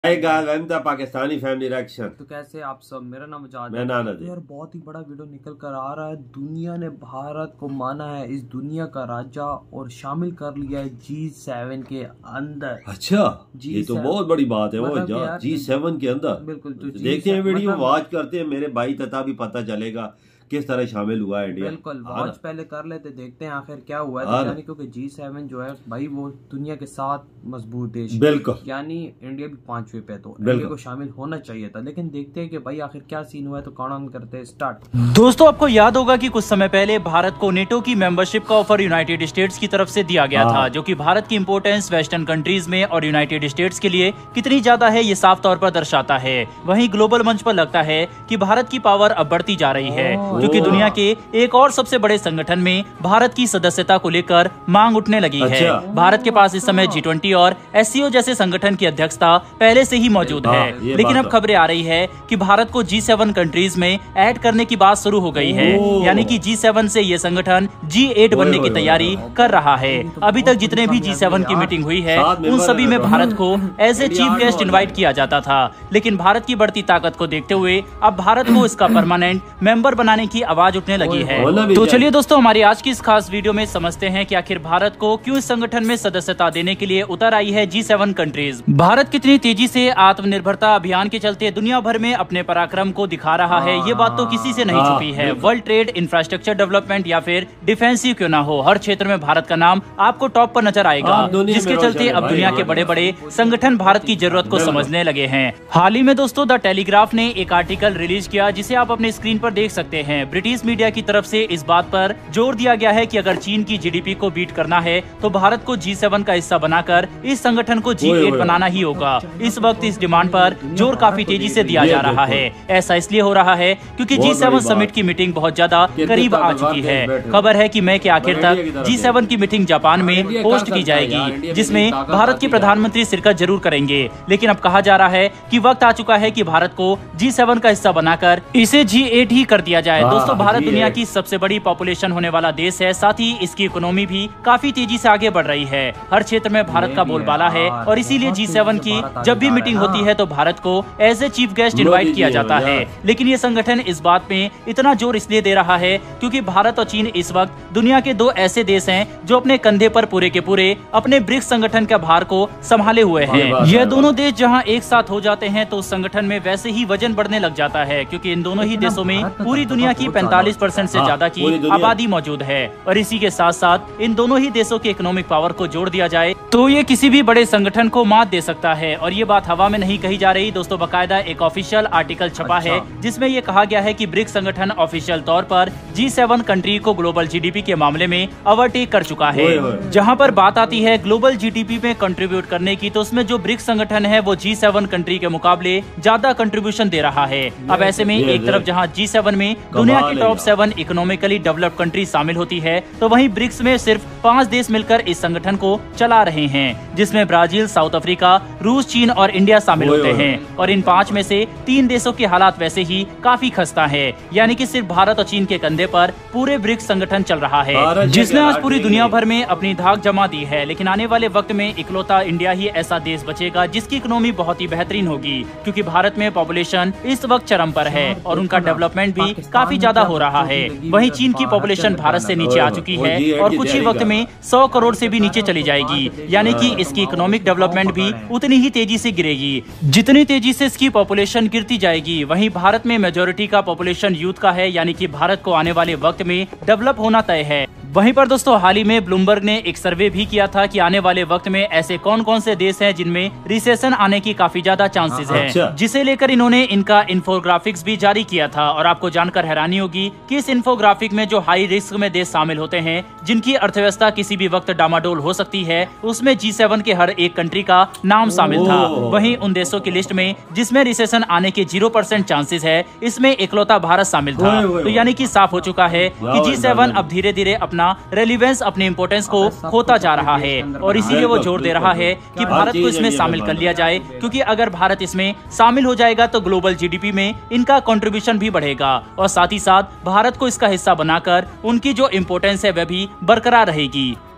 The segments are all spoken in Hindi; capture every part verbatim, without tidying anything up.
Hi guys, welcome to Pakistani family reaction. तो कैसे आप सब, मेरा नाम आजाद मैं नाना जी। यार बहुत ही बड़ा वीडियो निकल कर आ रहा है। दुनिया ने भारत को माना है इस दुनिया का राजा और शामिल कर लिया है जी सेवन के अंदर। अच्छा, ये तो बहुत बड़ी बात है। वो जी सेवन के अंदर बिल्कुल। तो देखते हैं वीडियो, वॉच करते हैं। मेरे भाई तथा भी पता चलेगा किस तरह शामिल हुआ है इंडिया। बिल्कुल, वॉच पहले कर लेते, देखते हैं आखिर क्या हुआ है। यानी क्योंकि जी सेवन जो है भाई वो दुनिया के साथ मजबूत देश, बिल्कुल, यानी इंडिया भी पांचवे पे, तो इंडिया को शामिल होना चाहिए था। लेकिन देखते हैं कि भाई आखिर क्या सीन हुआ है। तो काउंट करते हैं स्टार्ट। दोस्तों, आपको याद होगा कि कुछ समय पहले भारत को नेटो की मेंबरशिप का ऑफर यूनाइटेड स्टेट्स की तरफ से दिया गया था, जो कि भारत की इंपोर्टेंस वेस्टर्न कंट्रीज में और यूनाइटेड स्टेट्स के लिए कितनी ज्यादा है ये साफ तौर पर दर्शाता है। वहीं ग्लोबल मंच पर लगता है कि भारत की पावर अब बढ़ती जा रही है, क्योंकि दुनिया के एक और सबसे बड़े संगठन में भारत की सदस्यता को लेकर मांग उठने लगी है। अच्छा। भारत के पास इस समय जी ट्वेंटी और एस सी ओ जैसे संगठन की अध्यक्षता पहले से ही मौजूद है, लेकिन अब खबरें आ रही है कि भारत को जी सेवन कंट्रीज में ऐड करने की बात शुरू हो गई है। यानी कि जी सेवन से ये संगठन जी एट बनने की तैयारी कर रहा है। अभी तक जितने भी जी सेवन की मीटिंग हुई है उन सभी में भारत को as a chief guest invite किया जाता था, लेकिन भारत की बढ़ती ताकत को देखते हुए अब भारत को इसका परमानेंट मेंबर बनाने की आवाज उठने लगी है। तो चलिए दोस्तों, हमारी आज की इस खास वीडियो में समझते हैं कि आखिर भारत को क्यों इस संगठन में सदस्यता देने के लिए उतर आई है जी सेवन कंट्रीज। भारत कितनी तेजी से आत्मनिर्भरता अभियान के चलते दुनिया भर में अपने पराक्रम को दिखा रहा है, ये बात तो किसी से नहीं छुपी है। वर्ल्ड ट्रेड, इंफ्रास्ट्रक्चर डेवलपमेंट या फिर डिफेंस ही क्यों ना हो, हर क्षेत्र में भारत का नाम आपको टॉप पर नजर आएगा, जिसके चलते अब दुनिया के बड़े बड़े संगठन भारत की जरूरत को समझने लगे हैं। हाल ही में दोस्तों द टेलीग्राफ ने एक आर्टिकल रिलीज किया, जिसे आप अपने स्क्रीन पर देख सकते हैं। ब्रिटिश मीडिया की तरफ से इस बात पर जोर दिया गया है कि अगर चीन की जीडीपी को बीट करना है तो भारत को जी सेवन का हिस्सा बनाकर इस संगठन को जी एट बनाना ही होगा। इस वक्त इस डिमांड पर जोर काफी तेजी से दिया जा रहा है। ऐसा इसलिए हो रहा है क्योंकि जी सेवन समिट की मीटिंग बहुत ज्यादा करीब आ चुकी है। खबर है कि मई के आखिर तक जी सेवन की मीटिंग जापान में होस्ट की जाएगी, जिसमें भारत के प्रधानमंत्री शिरकत जरूर करेंगे। लेकिन अब कहा जा रहा है कि वक्त आ चुका है कि भारत को जी सेवन का हिस्सा बनाकर इसे जी एट ही कर दिया जाए। दोस्तों, भारत दुनिया की सबसे बड़ी पॉपुलेशन होने वाला देश है, साथ ही इसकी इकोनॉमी भी काफी तेजी से आगे बढ़ रही है। हर क्षेत्र में भारत का बोलबाला है और इसीलिए जी सेवन की जब भी मीटिंग होती है तो भारत को as a chief guest invite किया जाता है। लेकिन ये संगठन इस बात में इतना जोर इसलिए दे रहा है क्योंकि भारत और चीन इस वक्त दुनिया के दो ऐसे देश हैं जो अपने कंधे पर पूरे के पूरे अपने ब्रिक्स संगठन के भार को संभाले हुए हैं। यह दोनों देश जहाँ एक साथ हो जाते हैं तो उस संगठन में वैसे ही वजन बढ़ने लग जाता है, क्योंकि इन दोनों ही देशों में पूरी दुनिया की पैंतालीस परसेंट से ज्यादा की आबादी मौजूद है। और इसी के साथ साथ इन दोनों ही देशों के इकोनॉमिक पावर को जोड़ दिया जाए तो ये किसी भी बड़े संगठन को मात दे सकता है। और ये बात हवा में नहीं कही जा रही दोस्तों, बकायदा एक ऑफिशियल आर्टिकल छपा अच्छा। है जिसमें ये कहा गया है कि ब्रिक्स संगठन ऑफिशियल तौर पर जी सेवन कंट्री को ग्लोबल जीडीपी के मामले में ओवरटेक कर चुका है। जहाँ पर बात आती है ग्लोबल जीडीपी में कंट्रीब्यूट करने की, तो उसमें जो ब्रिक्स संगठन है वो जी सेवन कंट्री के मुकाबले ज्यादा कंट्रीब्यूशन दे रहा है। अब ऐसे में एक तरफ जहाँ जी सेवन में दुनिया की top seven economically developed country शामिल होती है, तो वहीं ब्रिक्स में सिर्फ पांच देश मिलकर इस संगठन को चला रहे हैं, जिसमें ब्राजील, साउथ अफ्रीका, रूस, चीन और इंडिया शामिल होते हैं। और इन पांच में से तीन देशों के हालात वैसे ही काफी खस्ता है, यानी कि सिर्फ भारत और चीन के कंधे पर पूरे ब्रिक्स संगठन चल रहा है, जिसने आज पूरी दुनिया भर में अपनी धाक जमा दी है। लेकिन आने वाले वक्त में इकलौता इंडिया ही ऐसा देश बचेगा जिसकी इकोनॉमी बहुत ही बेहतरीन होगी, क्योंकि भारत में पॉपुलेशन इस वक्त चरम पर है और उनका डेवलपमेंट भी काफी ज्यादा हो रहा है। वहीं चीन की पॉपुलेशन भारत से नीचे आ चुकी है और कुछ ही वक्त में सौ करोड़ से भी नीचे चली जाएगी, यानी कि इसकी इकोनॉमिक डेवलपमेंट भी उतनी ही तेजी से गिरेगी जितनी तेजी से इसकी पॉपुलेशन गिरती जाएगी। वहीं भारत में मेजोरिटी का पॉपुलेशन यूथ का है, यानी कि भारत को आने वाले वक्त में डेवलप होना तय है। वहीं पर दोस्तों, हाल ही में ब्लूमबर्ग ने एक सर्वे भी किया था कि आने वाले वक्त में ऐसे कौन कौन से देश हैं जिनमें रिसेशन आने की काफी ज्यादा चांसेस हैं, अच्छा। जिसे लेकर इन्होंने इनका इन्फोग्राफिक्स भी जारी किया था। और आपको जानकर हैरानी होगी कि इस इन्फोग्राफिक में जो हाई रिस्क में देश शामिल होते हैं, जिनकी अर्थव्यवस्था किसी भी वक्त डामाडोल हो सकती है, उसमें जी सेवन के हर एक कंट्री का नाम शामिल था। वहीं उन देशों की लिस्ट में जिसमें रिसेशन आने के जीरो परसेंट चांसेस है, इसमें इकलौता भारत शामिल था। तो यानी कि साफ हो चुका है कि जी सेवन अब धीरे धीरे अपना रेलिवेंस, अपनी इंपोर्टेंस को खोता जा रहा है। और इसीलिए वो जोर दे रहा है कि भारत को इसमें शामिल कर लिया जाए, क्योंकि अगर भारत इसमें शामिल हो जाएगा तो ग्लोबल जीडीपी में इनका कंट्रीब्यूशन भी बढ़ेगा और साथ ही साथ भारत को इसका हिस्सा बनाकर उनकी जो इम्पोर्टेंस है वह भी बरकरार रहेगी।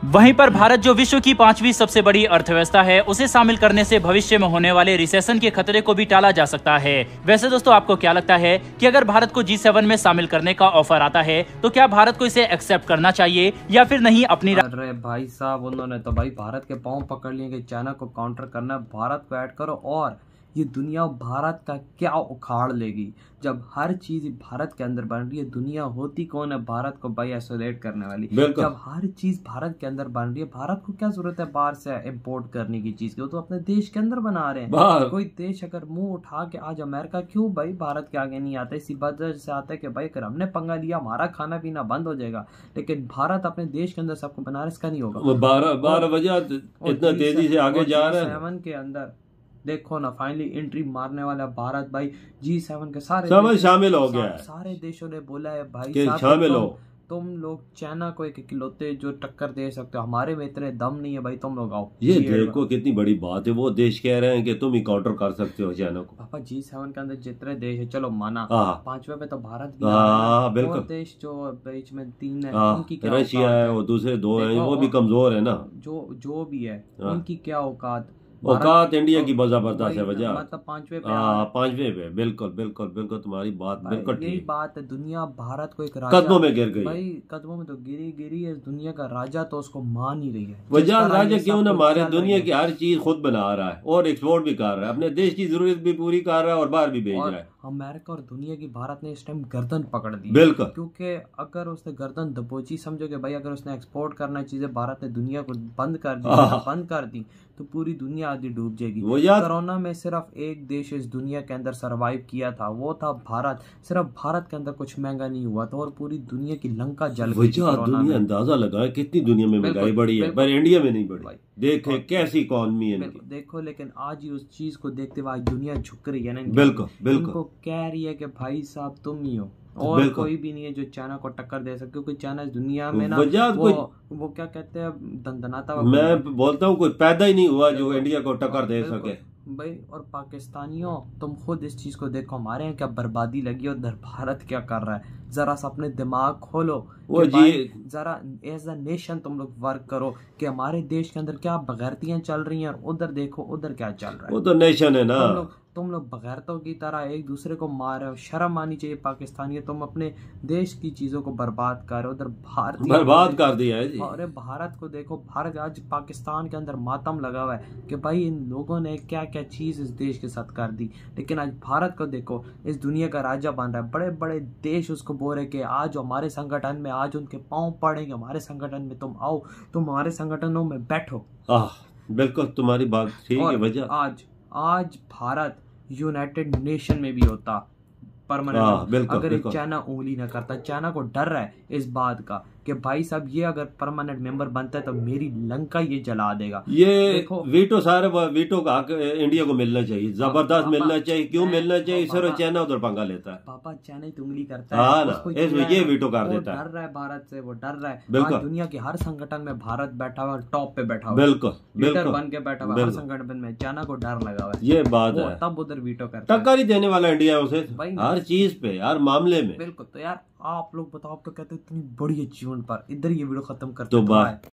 वहीं पर भारत जो विश्व की पांचवी सबसे बड़ी अर्थव्यवस्था है, उसे शामिल करने से भविष्य में होने वाले रिसेशन के खतरे को भी टाला जा सकता है। वैसे दोस्तों, आपको क्या लगता है कि अगर भारत को जी सेवन में शामिल करने का ऑफर आता है तो क्या भारत को इसे एक्सेप्ट करना चाहिए या फिर नहीं अपनी? अरे भाई साहब, उन्होंने तो भाई भारत के पांव पकड़ लिए कि चाइना को काउंटर करना है, भारत को ऐड करो और ये दुनिया भारत का क्या उखाड़ लेगी। जब हर चीज भारत के अंदर बन रही है, दुनिया होती कौन है भारत को भाई आइसोलेट करने वाली। जब हर चीज भारत के अंदर बन रही है, भारत को क्या जरूरत है बाहर से इम्पोर्ट करने की चीज की? वो तो अपने देश के अंदर बना रहे हैं। कोई देश अगर मुंह उठा के आज अमेरिका क्यों भाई भारत के आगे नहीं आता, इसी वजह से आता है कि भाई अगर हमने पंगा लिया हमारा खाना पीना बंद हो जाएगा। लेकिन भारत अपने देश के अंदर सबको बना रहा है, इसका नहीं होगा। बारह बारह वजह इतना तेजी से आगे जा रहा है। सेवन के अंदर देखो ना, फाइनली एंट्री मारने वाला भारत भाई जी सेवन के सारे सब शामिल हो गया है। सारे देशों ने बोला है भाई कि शामिल हो। तुम लोग चाइना को एक इकलौते जो टक्कर दे सकते हो, हमारे में इतने दम नहीं है भाई, तुम लोग आओ। ये देखो कितनी बड़ी बात है, वो देश कह रहे हैं कि तुम ही काउंटर कर सकते हो चाइना को। पापा जी सेवन के अंदर जितने देश है, चलो माना पांचवे पे तो भारत भी हाँ बिल्कुल। देश जो बीच में तीन है, उनकी क्या रशिया है और दूसरे दो हैं, वो भी कमजोर है ना। जो जो भी है उनकी क्या औकात, औकात इंडिया की जबरदस्त है वजह, मतलब पांचवे पे। हाँ पांचवे पे, बिल्कुल बिल्कुल बिल्कुल तुम्हारी बात बिल्कुल ठीक। यही बात है, दुनिया भारत को एक राजा कदमों में गिर गई भाई, कदमों में तो गिरी गिरी है। दुनिया का राजा तो उसको मान ही रही है। वजह राजा क्यों ना मारे, दुनिया की हर चीज खुद बना रहा है और एक्सपोर्ट भी कर रहा है, अपने देश की जरूरत भी पूरी कर रहा है और बाहर भी भेज रहा है। अमेरिका और दुनिया की भारत ने इस टाइम गर्दन पकड़ दी बिल्कुल, क्योंकि अगर उसने गर्दन दबोची, समझो कि भाई अगर उसने एक्सपोर्ट करना चीजें भारत ने दुनिया को बंद कर दी बंद कर दी तो पूरी दुनिया आदि डूब जाएगी। कोरोना में सिर्फ एक देश इस दुनिया के अंदर सरवाइव किया था, वो था भारत। सिर्फ भारत के अंदर कुछ महंगा नहीं हुआ था और पूरी दुनिया की लंका जल गई। दुनिया अंदाजा लगा कितनी दुनिया में महंगाई बढ़ी है, पर इंडिया में नहीं बढ़ी। देखे कैसी इकॉनमी है देखो, लेकिन आज ही उस चीज को देखते हुए आज दुनिया झुक रही है ना। बिल्कुल बिल्कुल कह रही है कि भाई साहब तुम ही हो और कोई भी नहीं है जो चाइना को टक्कर दे सके, क्योंकि चाइना इस दुनिया में ना वो, वो क्या कहते हैं दंदनाता। मैं बोलता हूँ कोई पैदा ही नहीं हुआ जो इंडिया को टक्कर दे सके भाई। और पाकिस्तानियों, तुम खुद इस चीज को देखो, हमारे यहाँ क्या बर्बादी लगी और उधर भारत क्या कर रहा है। जरा सा अपने दिमाग खोलो, वो जी जरा एज अ नेशन तुम लोग वर्क करो कि हमारे देश के अंदर क्या बगैरतियां चल रही हैं और उधर देखो उधर क्या चल रहा है। वो तो नेशन है ना। तुम लोग तुम लोग बगैरतों की तरह एक दूसरे को मार रहे हो, शर्म आनी चाहिए पाकिस्तानी। तुम अपने देश की चीजों को बर्बाद कर रहे हो, उधर भारत बर्बाद कर दिया है जी। अरे भारत को देखो, भारत आज पाकिस्तान के अंदर मातम लगा हुआ है कि भाई इन लोगों ने क्या क्या चीज इस देश के साथ कर दी। लेकिन आज भारत को देखो, इस दुनिया का राजा बन रहा है। बड़े बड़े देश उसको बोल रहे कि आज हमारे संगठन में, आज उनके पांव पड़ेंगे हमारे संगठन में, तुम आओ, तुम हमारे संगठनों में बैठो। बिल्कुल तुम्हारी बात ठीक है। वजह आज आज भारत यूनाइटेड नेशन में भी होता परमानेंट, अगर चाइना उंगली ना करता। चाइना को डर रहा है इस बात का कि भाई साहब ये अगर परमानेंट मेंबर बनता है तो मेरी लंका ये जला देगा। ये देखो वीटो, सारे वीटो का हक इंडिया को मिलना चाहिए, जबरदस्त मिलना चाहिए। क्यों मिलना चाहिए? सिर्फ चाइना उधर पंगा लेता है। पापा चाइना तो उंगली करता है, उसको ये वीटो कर देता है। डर रहा है भारत से, वो डर रहा है। आज दुनिया के हर संगठन में भारत बैठा हुआ, टॉप पे बैठा हुआ, बिल्कुल लीडर बन के बैठा हुआ हर संगठन में। चाइना को डर लगा हुआ है, ये बात है। तब उधर वीटो करता है। टक्कर ही देने वाला इंडिया उसे हर चीज पे, हर मामले में। बिल्कुल। तो यार आप लोग बताओ, आप तो कहते हो इतनी बड़ी अचीवमेंट पर, इधर ये वीडियो खत्म करते तो बाय।